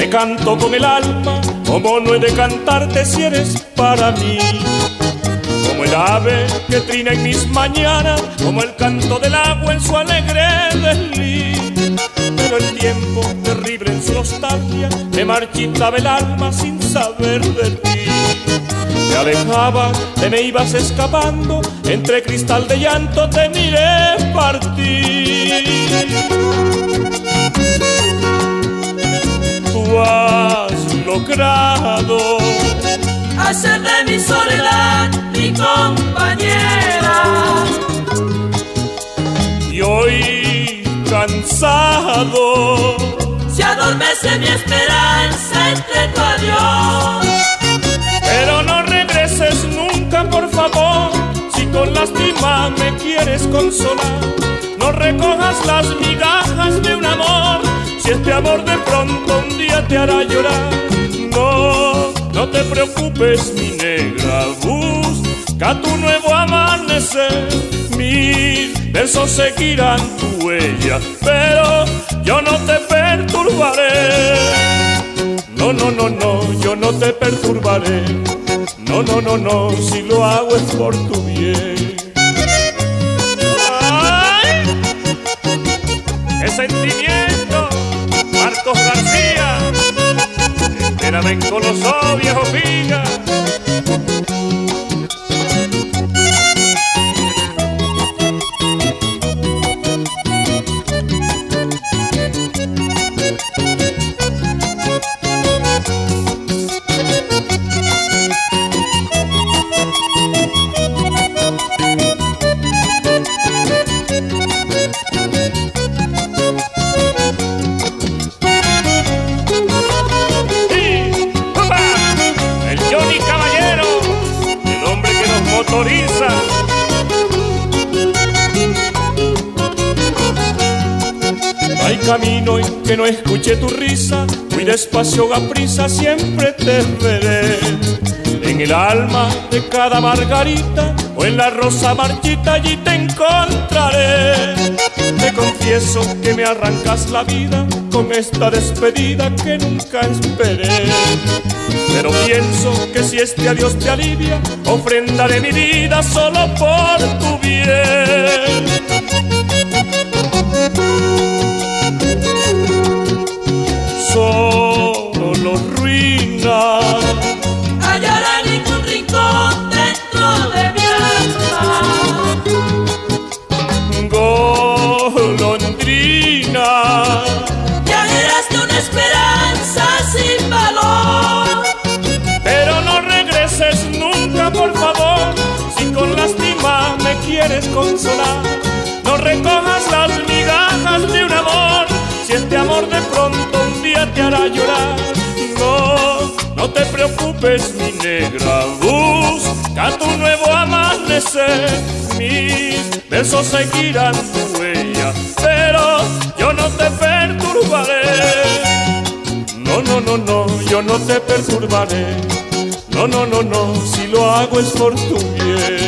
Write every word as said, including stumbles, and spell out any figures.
te canto con el alma, como no he de cantarte si eres para mí. Como el ave que trina en mis mañanas, como el canto del agua en su alegre desliz. Pero el tiempo, terrible en su nostalgia, me marchitaba el alma sin saber de ti. Te alejabas, te me ibas escapando, entre cristal de llanto te miré partir. Tú has logrado hacer de mi soledad mi compañera, y hoy cansado se adormece mi esperanza entre tu adiós. Pero no regreses nunca, por favor, si con lástima me quieres consolar. No recojas las migajas de un amor, si este amor de pronto un día te hará llorar. No, no te preocupes, mi negra, busca tu nuevo amanecer. Mis versos seguirán tu huella, pero yo no te perturbaré. No, no, no, no, yo no te perturbaré. No, no, no, no, si lo hago es por tu bien. ¡Ay! ¡Qué sentimiento! Marcos García, espérame en Colosó, viejo piga. Motoriza. No hay camino en que no escuche tu risa, muy despacio a prisa siempre te veré. En el alma de cada margarita o en la rosa marchita allí te encontraré. Te confieso que me arrancas la vida con esta despedida que nunca esperé. Pero pienso que si este adiós te alivia, ofrendaré mi vida solo por tu bien. Solo ruina hallará ningún rincón dentro de mi alma. Golondrina, viajeras de una esperanza sin valor. Pero no regreses nunca, por favor, si con lástima me quieres consolar. No recojas las migajas de un amor, si este amor de pronto un día te hará llorar. No, no te preocupes, mi negra, busca tu nuevo amanecer. Mis versos seguirán tu huella, pero yo no te perturbaré. No, no, no, no, yo no te perturbaré. No, no, no, no, si lo hago es por tu bien.